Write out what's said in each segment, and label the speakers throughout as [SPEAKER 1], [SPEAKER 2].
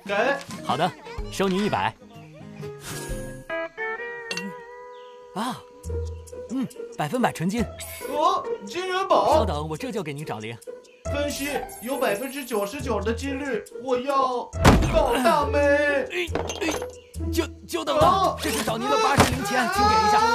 [SPEAKER 1] 给。
[SPEAKER 2] 好的，收您100。100%纯金。
[SPEAKER 1] 金元宝。
[SPEAKER 2] 稍等，我这就给您找零。
[SPEAKER 1] 分析有99%的几率，我要搞大妹。
[SPEAKER 2] 久等了，这是找您的80零钱，请给一下。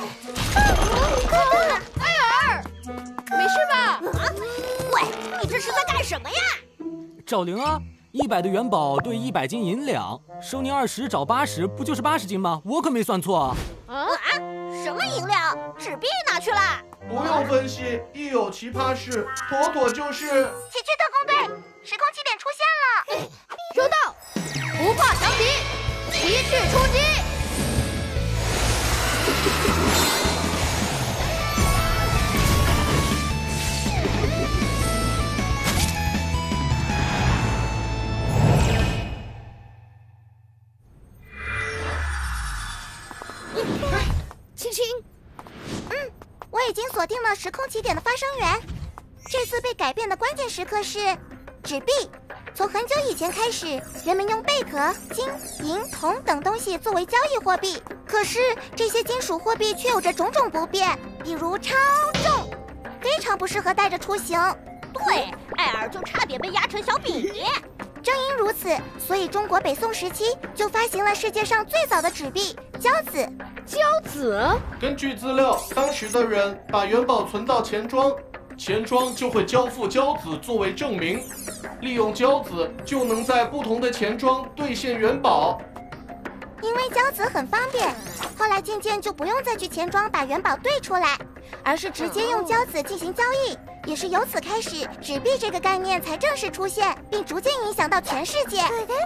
[SPEAKER 3] 艾尔，没事吧？
[SPEAKER 4] 喂，你这是在干什么呀？
[SPEAKER 2] 找零啊！100的元宝兑100斤银两，收您20找80，不就是80斤吗？我可没算错。
[SPEAKER 4] 什么银两？纸币拿去了？
[SPEAKER 1] 不用分析，一有奇葩事，妥妥就是
[SPEAKER 4] 奇趣特工队，时空起点出现了。
[SPEAKER 3] 收到，不怕强敌，奇趣出击。
[SPEAKER 4] 青青，我已经锁定了时空起点的发生源。这次被改变的关键时刻是纸币。从很久以前开始，人们用贝壳、金、银、铜等东西作为交易货币。可是这些金属货币却有着种种不便，比如超重，非常不适合带着出行。
[SPEAKER 5] 对，艾尔就差点被压成小饼。
[SPEAKER 4] 正因如此，所以中国北宋时期就发行了世界上最早的纸币交子。
[SPEAKER 3] 交子？
[SPEAKER 1] 根据资料，当时的人把元宝存到钱庄，钱庄就会交付交子作为证明，利用交子就能在不同的钱庄兑现元宝。
[SPEAKER 4] 因为交子很方便，后来渐渐就不用再去钱庄把元宝兑出来，而是直接用交子进行交易。也是由此开始，纸币这个概念才正式出现，并逐渐影响到全世界。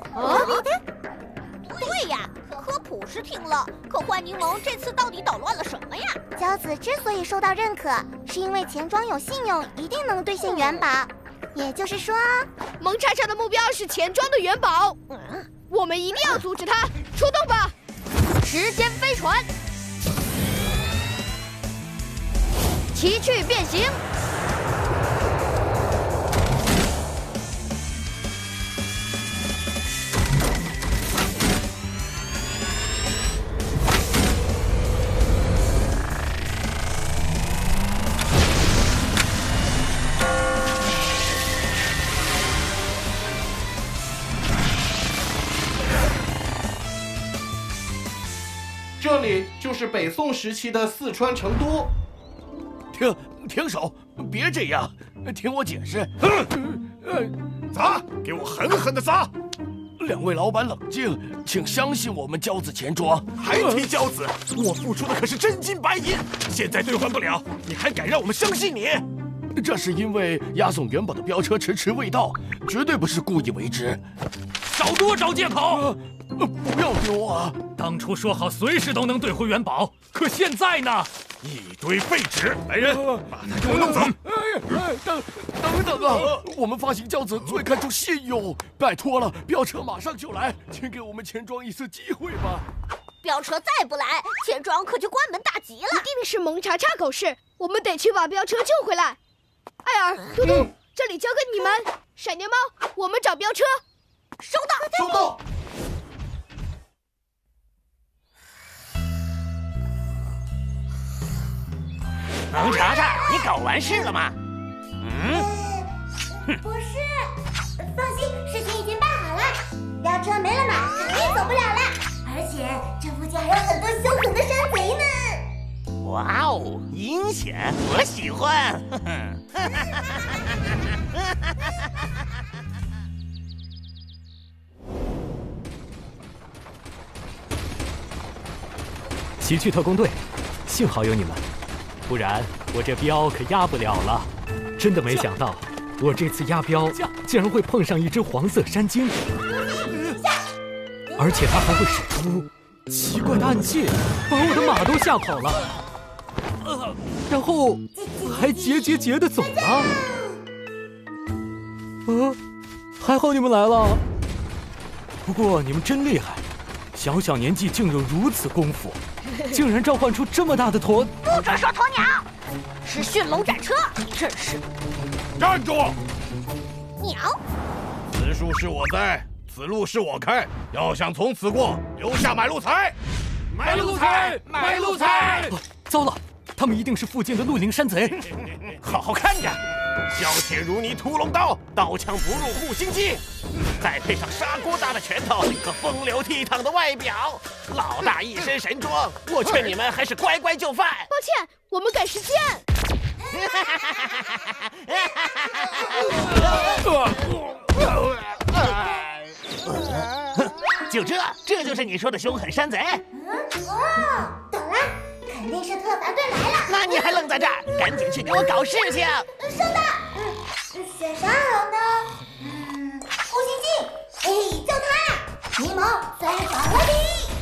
[SPEAKER 5] 对呀，科普是听了，可坏柠檬这次到底捣乱了什么呀？
[SPEAKER 4] 交子之所以受到认可，是因为钱庄有信用，一定能兑现元宝。也就是说，
[SPEAKER 3] 蒙查查的目标是钱庄的元宝，我们一定要阻止他！出动吧！时间飞船，奇趣变形。
[SPEAKER 1] 这里就是北宋时期的四川成都。
[SPEAKER 6] 停手！别这样，听我解释。砸！给我狠狠地砸！两位老板冷静，请相信我们交子钱庄。还提交子？我付出的可是真金白银，现在兑换不了，你还敢让我们相信你？这是因为押送元宝的飙车迟迟未到，绝对不是故意为之。
[SPEAKER 2] 少多找借口！
[SPEAKER 6] 不要丢啊！
[SPEAKER 2] 当初说好随时都能兑回元宝，可现在呢？
[SPEAKER 6] 一堆废纸！来人，把他给我弄走！等等啊！我们发行交子最看重信用，拜托了，飙车马上就来，请给我们钱庄一次机会吧！
[SPEAKER 5] 飙车再不来，钱庄可就关门大吉了。
[SPEAKER 3] 一定是蒙查查搞事，我们得去把飙车救回来。艾尔、嘟嘟，这里交给你们。闪电猫，我们找飙车。
[SPEAKER 5] 收到，
[SPEAKER 1] 收到。
[SPEAKER 7] 蒙查查，你搞完事了吗？
[SPEAKER 4] 不是，放心，事情已经办好了，飙车没了马，肯定走不了了。而且这附近还有很多凶狠的山贼呢。
[SPEAKER 7] 哇哦，阴险，我喜欢。
[SPEAKER 2] 奇趣特工队，幸好有你们，不然我这镖可压不了了。真的没想到，我这次压镖竟然会碰上一只黄色山精，而且它还会使出奇怪的暗器，把我的马都吓跑了，然后还结的走了。还好你们来了。不过你们真厉害，小小年纪竟有如此功夫，竟然召唤出这么大的驼！
[SPEAKER 5] 不准说鸵鸟，是驯龙展车，真是！
[SPEAKER 6] 站住！
[SPEAKER 5] 鸟，
[SPEAKER 6] 此树是我栽， 此路是我开，要想从此过，留下买路财。
[SPEAKER 7] 买路财，买路财！
[SPEAKER 2] 糟了，他们一定是附近的绿林山贼。
[SPEAKER 7] 好好看着，削铁如泥屠龙刀，刀枪不入护心镜，再配上砂锅大的拳头和风流倜傥的外表，老大一身神装，我劝你们还是乖乖就范。
[SPEAKER 3] 抱歉，我们赶时间。
[SPEAKER 7] 就这就是你说的凶狠山贼？
[SPEAKER 4] 哦，懂了，肯定是特伐队来了。
[SPEAKER 7] 那你还愣在这儿？赶紧去给我搞事情！
[SPEAKER 4] 收到。选啥好呢？护心镜，嘿，就它！柠檬酸爽无比。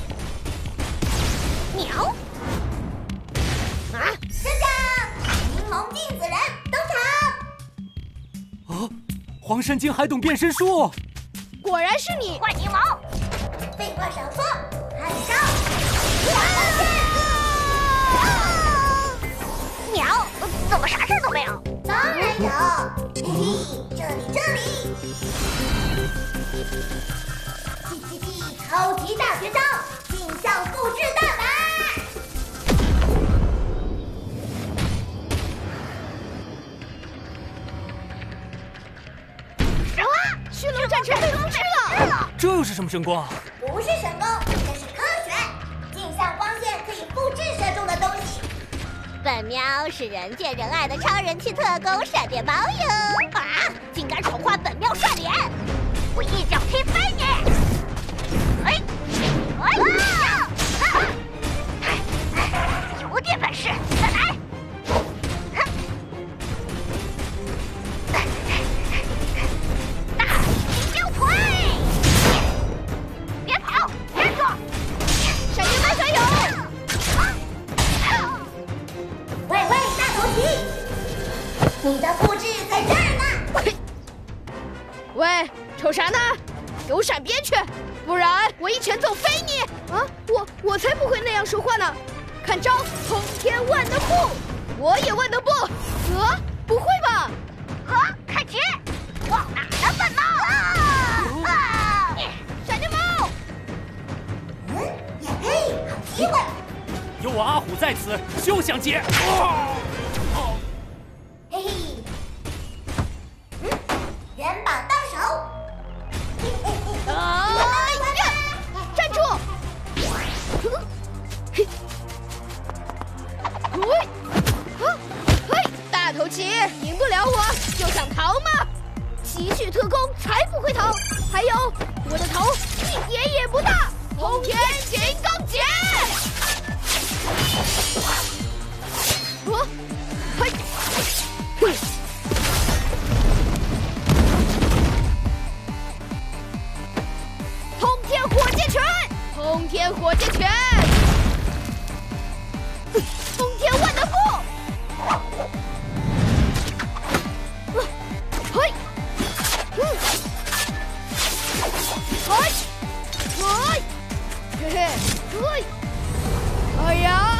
[SPEAKER 5] 鸟
[SPEAKER 4] 啊！生长，柠檬镜子人登场。
[SPEAKER 2] 哦，黄山金还懂变身术。
[SPEAKER 3] 果然是你，
[SPEAKER 5] 换柠檬。
[SPEAKER 4] 废话少说，开烧！
[SPEAKER 5] 鸟，怎么啥事都没有？
[SPEAKER 4] 当然有，嘿嘿，这里。G 超级大绝招，镜像复制大法！
[SPEAKER 5] 什么？
[SPEAKER 3] 驯龙战车被复制了！
[SPEAKER 2] 这又是什么神光？
[SPEAKER 4] 不是神功，这是科学。镜像光线可以复制射中的东西。
[SPEAKER 5] 本喵是人见人爱的超人气特工闪电猫哟！啊！竟敢闯祸本喵帅脸！我一脚踢飞你！有点本事，再来！大金腰腿！别跑，站住！
[SPEAKER 3] 闪电般旋涌！
[SPEAKER 4] 喂，大头旗，你的复制在这儿呢。
[SPEAKER 3] 喂，瞅啥呢？给我闪边去，不然我一拳揍飞你！啊，我才不会那样说话呢！看招，通天万能步，我也万能步。不会吧？
[SPEAKER 5] 看齐，往哪呢，笨猫？
[SPEAKER 3] 闪电猫！
[SPEAKER 4] 也配，好机会。
[SPEAKER 2] 有我阿虎在此，休想解！
[SPEAKER 4] 嘿嘿，元宝到手。
[SPEAKER 3] 站住！大头旗，赢不了我就想逃吗？奇趣特工才不会逃！还有，我的头一点也不大，通天金刚剪！通天火箭拳！通天火箭拳！通天万能步！哎呀！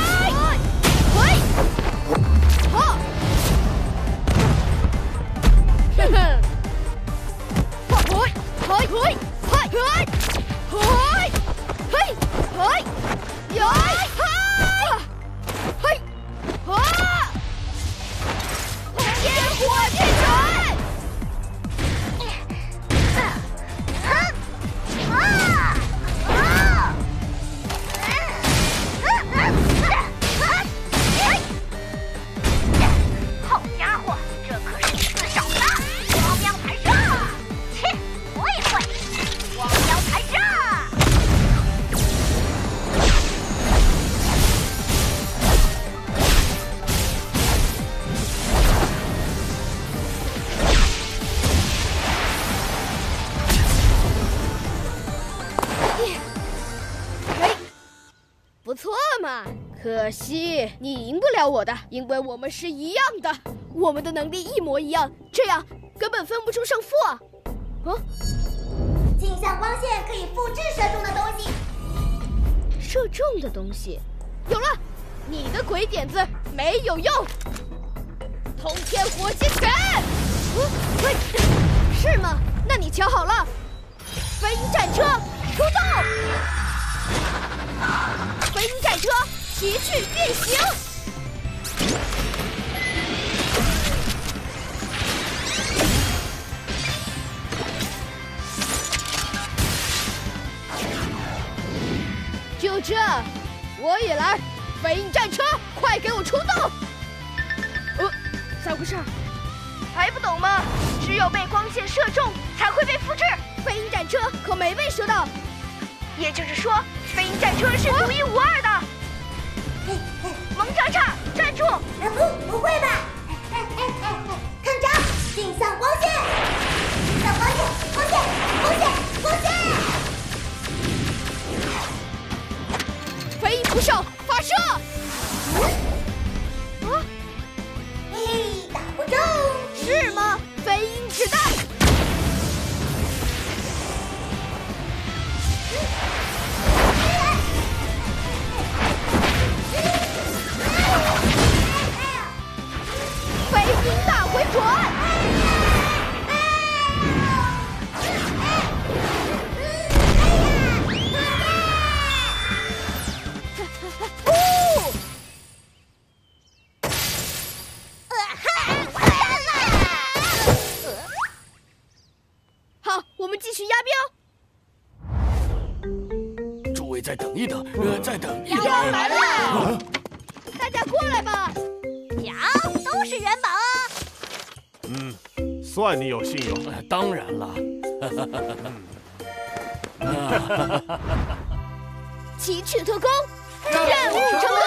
[SPEAKER 3] 不错嘛，可惜你赢不了我的，因为我们是一样的，我们的能力一模一样，这样根本分不出胜负啊！
[SPEAKER 4] 镜像光线可以复制射中的东西。
[SPEAKER 3] 射中的东西，有了！你的鬼点子没有用。通天火箭拳，是吗？那你瞧好了。 飞鹰战车出动！飞鹰战车奇趣变形！就这，我也来！飞鹰战车，快给我出动！咋回事？还不懂吗？只有被光线射中，才会被复制。飞鹰战车可没被射到，也就是说，飞鹰战车是独一无二的。萌叉叉，站住！
[SPEAKER 4] 不会吧？看招！镜像光线！镜像光线！光线！光线！光线！
[SPEAKER 3] 飞鹰捕手发射！
[SPEAKER 4] 嘿嘿，打不中，
[SPEAKER 3] 是吗？飞鹰子弹！飞鹰大回转！好，我们继续压标。
[SPEAKER 6] 诸位再等一等，再等一等。
[SPEAKER 3] 标来了！大家过来吧。
[SPEAKER 5] 瞧，都是元宝啊！
[SPEAKER 7] 算你有信用。
[SPEAKER 6] 当然了。
[SPEAKER 3] 奇趣特工，任务成功！